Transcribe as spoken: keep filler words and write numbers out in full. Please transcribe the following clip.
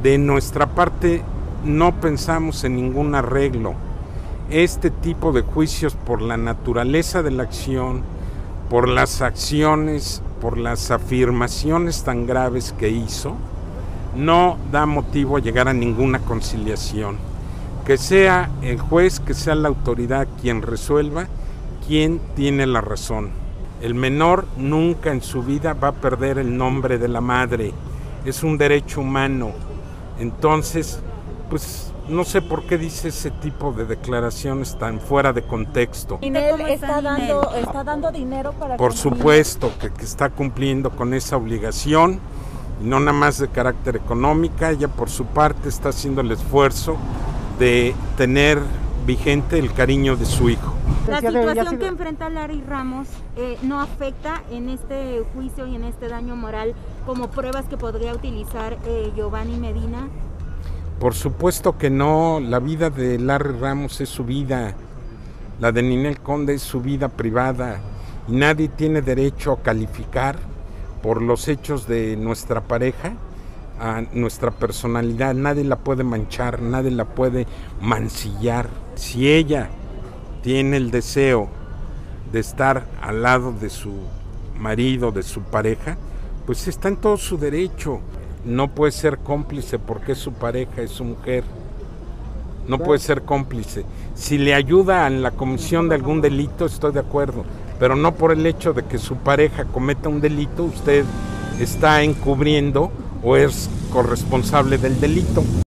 De nuestra parte no pensamos en ningún arreglo. Este tipo de juicios, por la naturaleza de la acción, por las acciones, por las afirmaciones tan graves que hizo, no da motivo a llegar a ninguna conciliación. Que sea el juez, que sea la autoridad quien resuelva quién tiene la razón. El menor nunca en su vida va a perder el nombre de la madre. Es un derecho humano. Entonces, pues no sé por qué dice ese tipo de declaraciones tan fuera de contexto. Ninel está dando, está dando dinero para... Por supuesto que, que está cumpliendo con esa obligación, y no nada más de carácter económica. Ella por su parte está haciendo el esfuerzo de tener vigente el cariño de su hijo. La situación que enfrenta Larry Ramos eh, no afecta en este juicio y en este daño moral como pruebas que podría utilizar eh, Giovanni Medina. Por supuesto que no. La vida de Larry Ramos es su vida, la de Ninel Conde es su vida privada, y nadie tiene derecho a calificar por los hechos de nuestra pareja a nuestra personalidad. Nadie la puede manchar, nadie la puede mancillar. Si ella tiene el deseo de estar al lado de su marido, de su pareja, pues está en todo su derecho. No puede ser cómplice porque es su pareja, es su mujer. No puede ser cómplice. Si le ayuda en la comisión de algún delito, estoy de acuerdo, pero no por el hecho de que su pareja cometa un delito, usted está encubriendo o es corresponsable del delito.